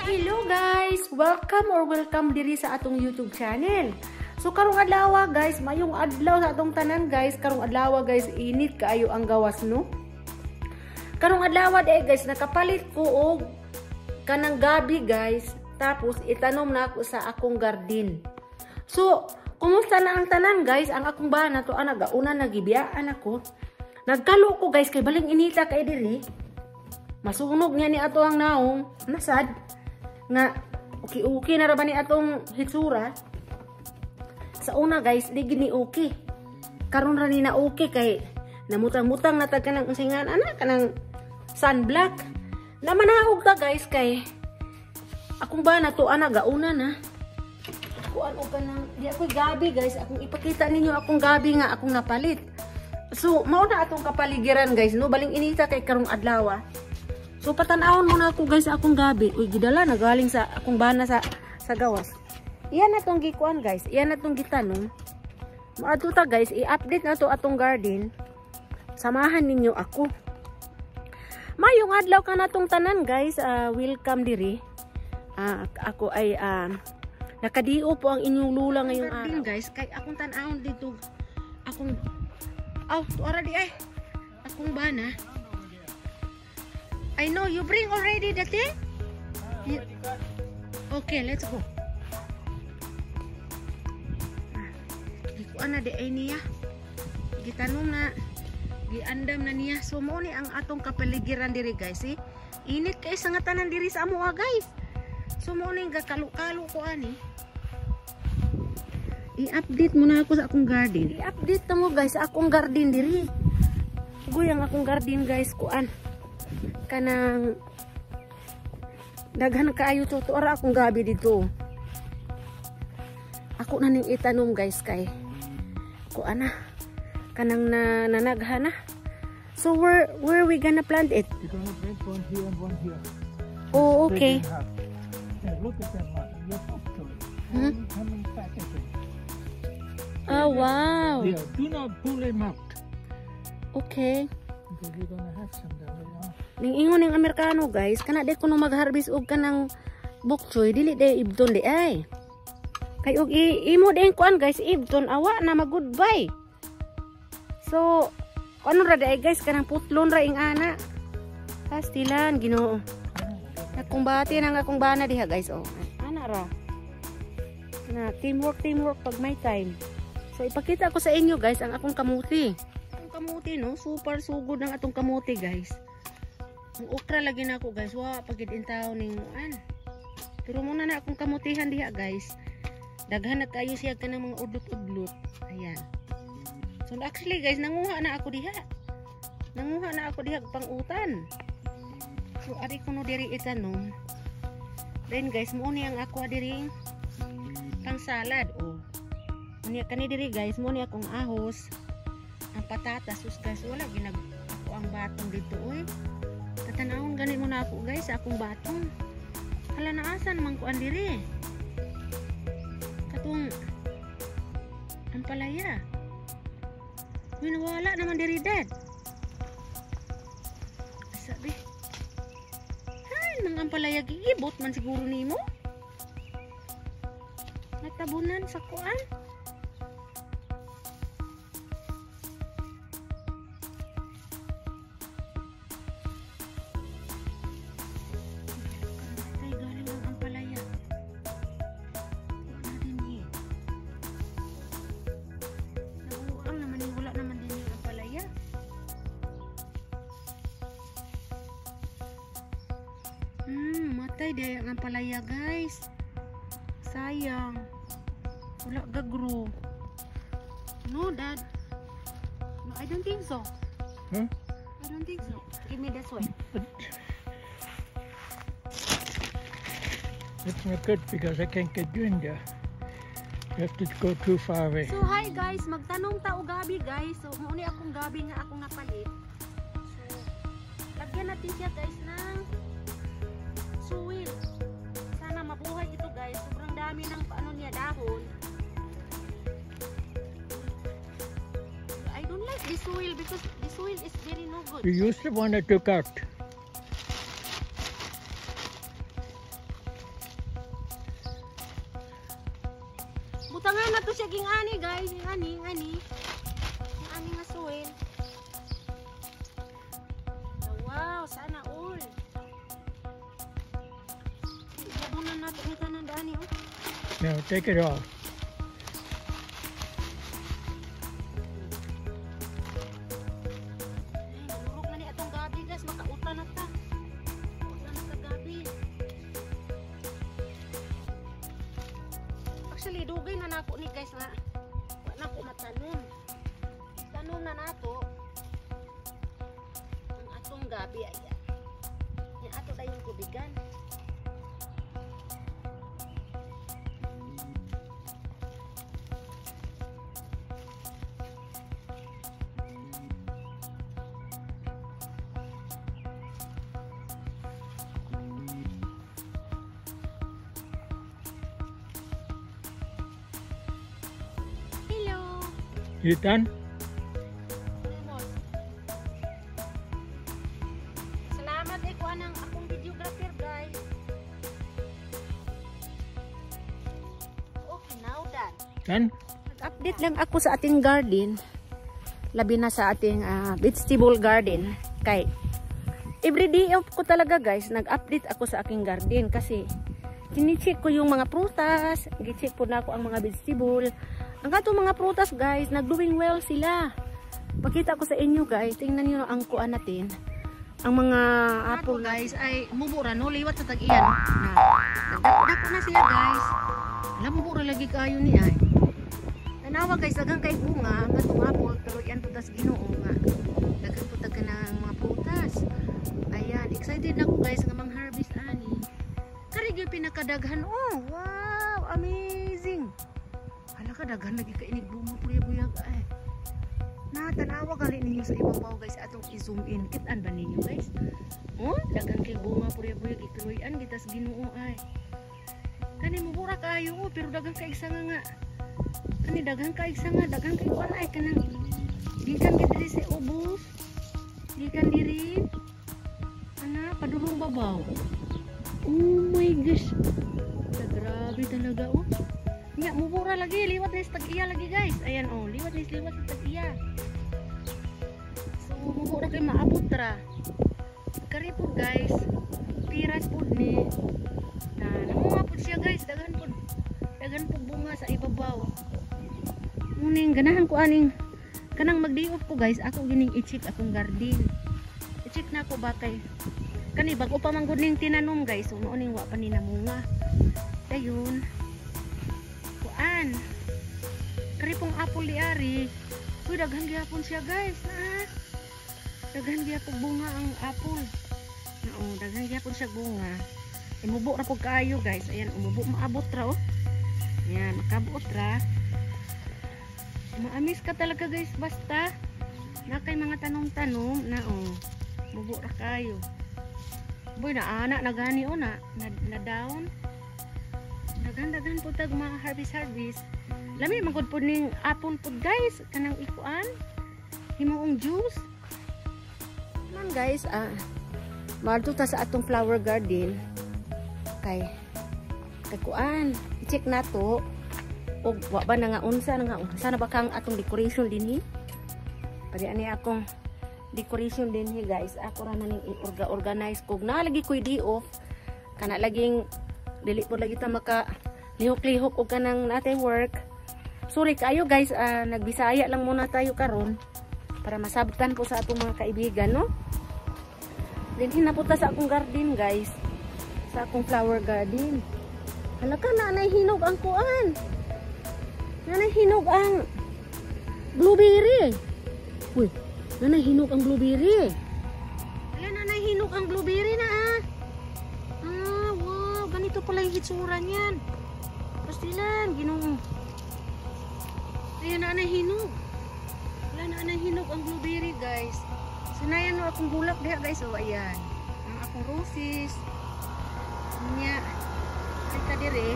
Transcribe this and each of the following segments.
Hello guys! Welcome diri sa atong YouTube channel. So karong adlaw guys, mayong adlaw sa atong tanan guys. Karong adlaw guys, init kaayo ang gawas no. Karong adlaw guys, nakapalit ko og kanang gabi guys. Tapos itanom na ako sa akong garden. So, kumusta na ang tanan guys? Ang akong bana to gauna nagibiyaan ako. Nagkalo ko guys kay baling inita kay diri. Masunog niya ni ato ang naong nasad nga okay na ra ba ni atong hitsura. Sa una guys, di gini okay. Karon ra ni na okay kay namutang-mutang na tag kanang usingan ana kanang sunblock. Namanahog ta guys kay akong bana to gauna na. Kuan og kanang di ako gabi guys, akong ipakita ninyo akong gabi nga akong napalit. So mao na atong kapaligiran guys no, baling inita kay karong adlaw. So patanawon muna ako guys sa akong gabi. Uy, gidala na galing sa akong bana sa gawas. Iyan na tong gikuan guys. Iyan na tong gitanom. Maadto ta guys, i-update na to atong garden. Samahan ninyo ako. Mayong adlaw ka na tong tanan guys. Welcome diri. Ako ay nakadio po ang inyong lula ngayong araw guys. Kay akong tan-awon dito. Akong tuara di ay. Akong bana. I know you bring already the thing. Okay, let's go. Gikuan na di ay niya. Gitanong na, giandam na niya. So mo ni ang atong kapaligiran diri guys. Init kay sa nga tanan diri sa amo guys. So mo ni gakalo-kalo ko ani. I-update muna ako sa akong garden. I-update ta mo guys sa akong garden diri. Guy ang akong garden guys kuan. Kanang daghan kaayo to ara akong gabi dito. Ako na ning itanom guys kay kuan na kanang nanaghan na. So where we gonna plant it? You're gonna plant one here and one here. Oh, okay. Yeah, look at that one. Look up to it. Coming packaging. Oh wow. Yeah, do not pull them out. Okay. Because you're gonna have some down there. Ning ingon ning Amerikano guys, kana de kuno mag-harvest og kanang bok choy dili de ibton de ay. Kay og imo de kuan guys, ibton awa na mag-goodbye. So, ano ra de guys kanang putlon ra ing ana. Pastilan Ginoo. Akong bati nang akong bana diha guys oh. Ana ra. Na teamwork pag may time. So ipakita ko sa inyo guys ang akong kamuti. Ang kamuti no, super sugod ng atong kamuti guys. Ang okra lagi na ako guys, pagid intaw ning an. Pero muna na akong kamutihan diha guys. Daghan na kayo siya kanang mga udlot-udlot. Ayan. So actually guys, nanguha na ako diha. Nanguha na ako diha pang utan. So ari ko no diri itanom. Then guys, mo ni ang ako diri pang salad oh. Unya kani diri guys, mo ni akong ahos. Ang patatas sus guys, wala ginag ako ang batong dito oy. Tatanawon gani muna ako guys sa akong batong. Hala naasan man ko andiri. Katong ang palaya. Minawala naman diri dad. Sabi. Hay nang ang palaya gigibot man siguro nimo. Natabunan sa kuan. Matay daya ang palaya guys. Sayang. Wala gagro. No dad. No, I don't think so. Huh? I don't think so. Give me this one. It's not good because I can't get you in there. You have to go too far away. So hi guys, magtanong ta og gabi guys. So mao ni akong gabi nga akong napalit. So lagyan natin siya guys ng suwil. Sana mabuhay ito guys. Sobrang dami ng paano niya dahon. I don't like this soil because the soil is very no good. You used the one I took out. Butangan na to siya ging ani guys. Ani. Ani nga soil. Wow, sana all. Butangan na to ni tanan dani oh. No, take it off. Nalurok na ni atong gabi guys, makautan na ta. Utan na ta gabi. Actually, dugay na nako ni guys nga. Wa na ko matanom. Tanom na nato. Ang atong gabi ay. Ni ato dayon kubigan. You done? Salamat ko anang akong videographer guys. Okay, now done. Done? Nag-update lang ako sa ating garden. Labi na sa ating vegetable garden. Kay everyday ko talaga guys, nag-update ako sa aking garden kasi chine-check ko yung mga prutas, gi-check po na ako ang mga vegetable. Ang ato mga prutas guys, nag-doing well sila. Pakita ko sa inyo guys, tingnan niyo ang kuan natin. Ang mga apple guys ay mubura no, liwat sa tag-iyan. Dako na sila guys. Alam mubura lagi kayo ni ay. Tanawa guys, dagang kay bunga ang atong apple pero yan putas Ginoo nga. Dagang putag ka ng mga prutas. Ayan, excited na ko guys nga mang-harvest ani. Kari gyud pinakadaghan. Oh, wow, amazing. Daghan lagi ka inig bunga puyag-buyag ay. Natanawa gali ninyo sa ibabaw guys atong i-zoom in. Kitaan ba ninyo guys? Oh, daghan kay bunga puyag-buyag ikruyan gitas Ginoo ay. Kani mubura kayo oh, pero daghan kay isa nga. Kani daghan kay isa nga, daghan kay kuan ay kanang gikan gid diri sa ubos. Gikan diri. Ana padulong babaw. Oh my gosh. Grabe talaga oh. Nya mubura lagi, liwat ni tag-iya lagi guys. Ayan oh, liwat sa tag-iya. So mubura kay maabot ra. Kari po guys. Piras po ni. Na namunga po siya guys, daghan po bunga sa ibabaw. Muning ganahan ko aning kanang magdiop ko guys, ako gining i-check akong garden. I-check na ko ba kay kani bago pa man gud ning tinanom guys, so mao ning wa pa ni namunga. Dayon. Kari pong apple di ari. Uy, daghan gyapon siya guys. Daghan gyapon bunga ang apple. Oo, daghan gyapon siya bunga. Imubo ra pug kaayo guys. Ayan, umubo maabot ra oh. Ayan, makabot ra. Maamis ka talaga guys basta na kay mga tanom-tanom na oh. Mubo ra kayo. Boy na ana na gani oh na down. Daghan po tag mga harvest. Lami magud po ning apple po guys, kanang ikuan. Himuong juice. Man guys, malto ta sa atong flower garden. Kay kuan, i-check nato og wa ba na nga unsa na ba kang atong decoration dinhi? Padi ani akong decoration dinhi guys. Ako ra man ning i-organize kog na lagi ko di off. Kana laging dili po lagi ta maka lihok-lihok og kanang natay work. Sorry kayo guys, nagbisaya lang muna tayo karon para masabtan po sa atong mga kaibigan, no? Then hinapunta sa akong garden guys, sa akong flower garden. Halaka na hinog ang kuan. Hinog ang blueberry. Uy, hinog ang blueberry. Hala hinog ang blueberry na wow, ganito pala yung hitsura niyan. Pastilan, Ginoo. Ayan na hinog. Wala na hinog ang blueberry guys. Sanayan no akong bulak diha guys. O ayan. Ang akong roses. Nya. Kita dire.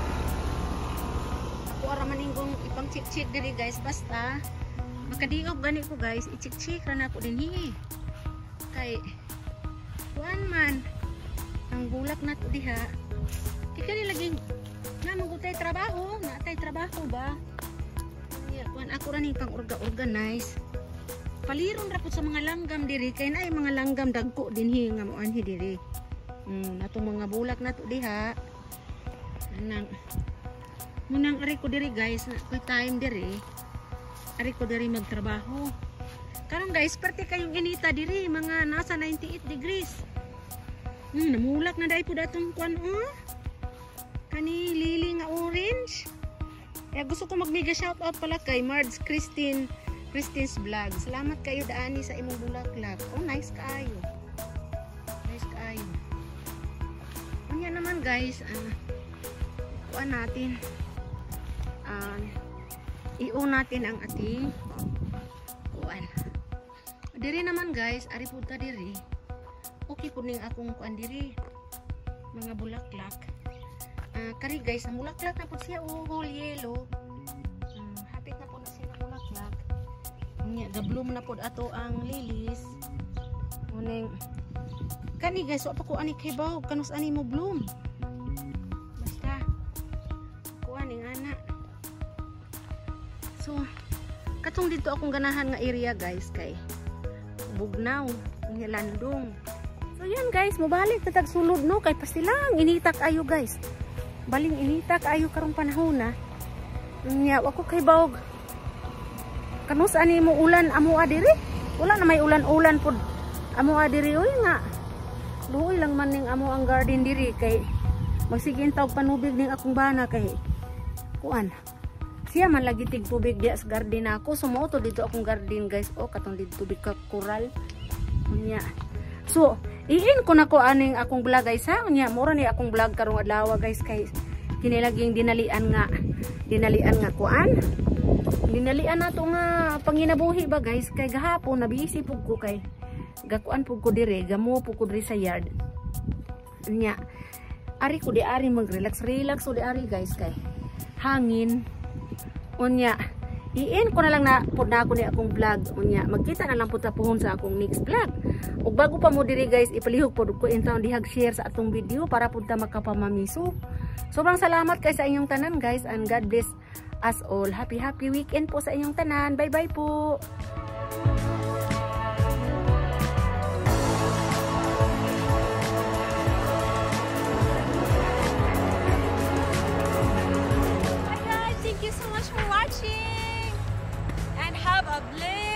Ako ara maningong ipang check dire guys. Basta makadiog gani ko guys. I-check ra na ako dinhi. Kay kuan man ang bulak nato diha. Kaya nilaging Na magutay trabaho, natay trabaho ba? Yeah, kuan ako ra ning pang organize. Paliron ra pud sa mga langgam diri kay naay mga langgam dagko dinhi nga mo anhi diri. Natong mga bulak nato diha. Nang munang ari ko diri guys, na koy time diri. Ari ko diri magtrabaho. Karon guys, parte kayong inita diri, mga nasa 98 degrees. Namulak na dai pud atong kuan Kani lili nga orange. Kaya gusto ko mag-mega shoutout pala kay Marge Christine's vlog. Salamat kayo daani sa imong bulaklak. Oh, nice kaayo. Nice kaayo. Unya naman guys, kuan natin. I-on natin ang ating kuan. Diri naman guys, ari pud ta diri. Okay pud ning akong kuan diri. Mga bulaklak. Kari guys, ang bulaklak na po siya whole yellow. Hapit na po na siya bulaklak. Ga-bloom na po ato ang lilies. Uning kani guys, wa pa ko ani kay baw, kanus ani mo bloom. Basta kuan ning ana. So, katong dito akong ganahan nga area guys kay Bugnaw, ang landong. So yan guys, mobalik tatag sulod no kay pastilang initak ayo guys. Baling inita kaayo karong panahon na. Nya ako kay bawog. Kanus ani mo ulan amo adiri? Wala na may ulan-ulan pud. Amo adiri oy nga. Luoy lang man ning amo ang garden diri kay magsigin tawag panubig ning akong bana kay kuan. Siya man lagi tig tubig diya sa garden ako. Sumuto dito akong garden guys. O katong dito tubig ka coral. Nya. So, iin ko na ko aning akong vlog guys ha. Unya, mura ni akong vlog karong adlaw guys kay kinilaging dinalian nga kuan. Dinalian nato nga panginabuhi ba guys kay gahapon nabisi pug ko kay gakuan pug ko dire, gamo pug ko dire sa yard. Unya, ari ko di ari mag-relax o di ari guys kay hangin. Unya, iin ko na lang na pud na ako ni akong vlog. Unya, magkita na lang pud ta puhon sa akong next vlog. Ug bago pa mo diri guys, ipalihog pod ko in town dihag share sa atong video para pud ta makapamamiso. Sobrang salamat kay sa inyong tanan guys and God bless us all. Happy weekend po sa inyong tanan. Bye po. Hi guys, thank you so much for watching and have a blessed